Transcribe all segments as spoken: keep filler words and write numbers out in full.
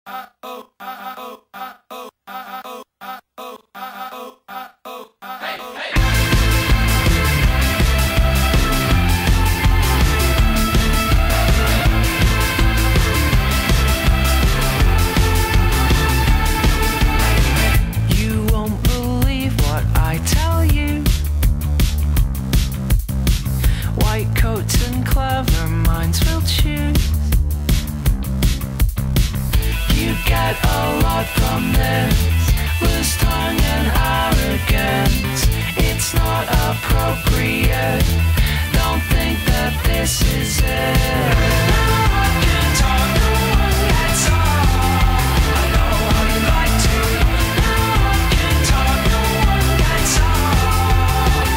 Coats and clever minds will choose. You get a lot from this, loose tongue and arrogance. It's not appropriate, don't think that this is it. No one can talk, no one gets off. I know how you like to. No one can talk, no one gets off.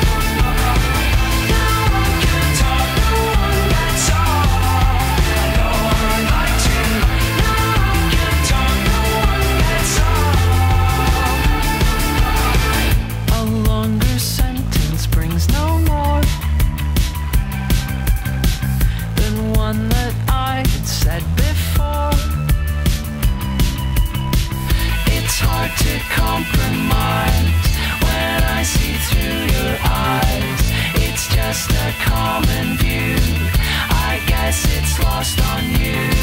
No one can talk, no one gets off. I know how you like to. No one can talk, no one gets off. A longer sentence brings no more than one that I had said before. It's hard to compromise when I see through your eyes. It's just a common view, I guess it's lost on you.